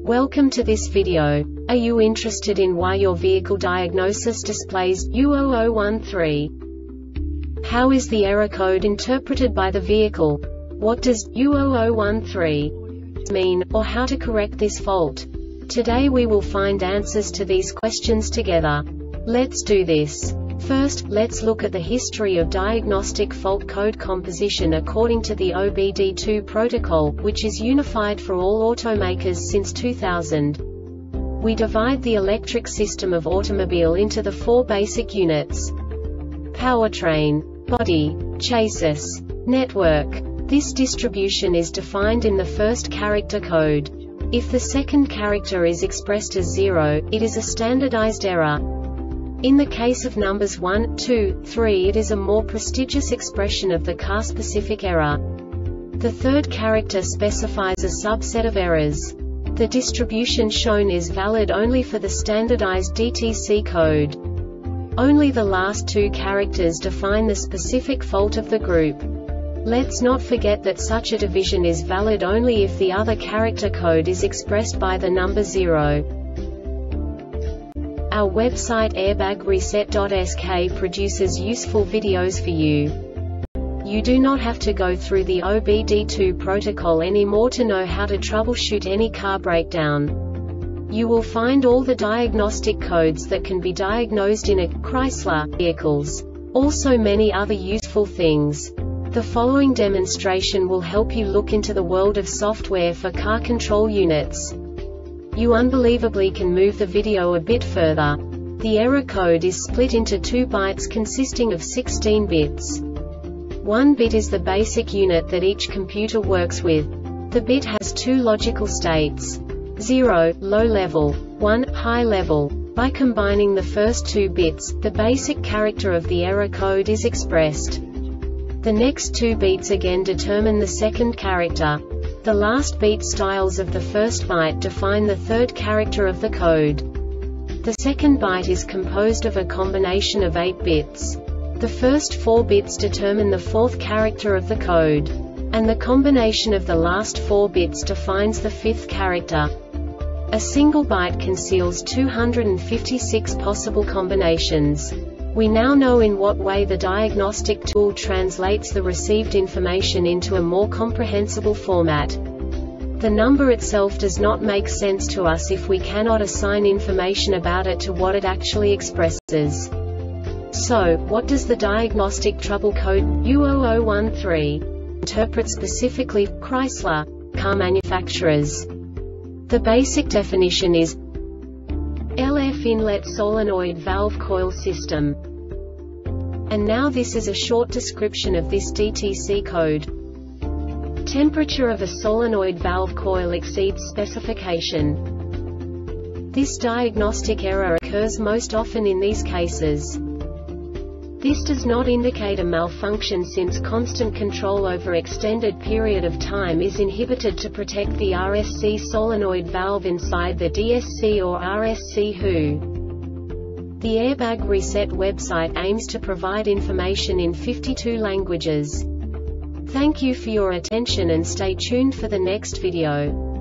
Welcome to this video. Are you interested in why your vehicle diagnosis displays U0013? How is the error code interpreted by the vehicle? What does U0013 mean, or how to correct this fault? Today we will find answers to these questions together. Let's do this. First, let's look at the history of diagnostic fault code composition according to the OBD2 protocol, which is unified for all automakers since 2000. We divide the electric system of automobile into the four basic units: powertrain, body, chassis, network. This distribution is defined in the first character code. If the second character is expressed as 0, it is a standardized error. In the case of numbers 1, 2, 3, it is a more prestigious expression of the car-specific error. The third character specifies a subset of errors. The distribution shown is valid only for the standardized DTC code. Only the last two characters define the specific fault of the group. Let's not forget that such a division is valid only if the other character code is expressed by the number 0. Our website airbagreset.sk produces useful videos for you. You do not have to go through the OBD2 protocol anymore to know how to troubleshoot any car breakdown. You will find all the diagnostic codes that can be diagnosed in a Chrysler vehicles. Also many other useful things. The following demonstration will help you look into the world of software for car control units. You unbelievably can move the video a bit further. The error code is split into 2 bytes consisting of 16 bits. 1 bit is the basic unit that each computer works with. The bit has 2 logical states: 0, low level, 1, high level. By combining the first 2 bits, the basic character of the error code is expressed. The next 2 beats again determine the second character. The last beat styles of the first byte define the third character of the code. The second byte is composed of a combination of 8 bits. The first 4 bits determine the fourth character of the code. And the combination of the last 4 bits defines the fifth character. A single byte conceals 256 possible combinations. We now know in what way the diagnostic tool translates the received information into a more comprehensible format. The number itself does not make sense to us if we cannot assign information about it to what it actually expresses. So, what does the diagnostic trouble code U0013 interpret specifically for Chrysler car manufacturers? The basic definition is LF inlet solenoid valve coil system. And now this is a short description of this DTC code. Temperature of a solenoid valve coil exceeds specification. This diagnostic error occurs most often in these cases. This does not indicate a malfunction since constant control over extended period of time is inhibited to protect the RSC solenoid valve inside the DSC or RSC HU. The Airbag Reset website aims to provide information in 52 languages. Thank you for your attention and stay tuned for the next video.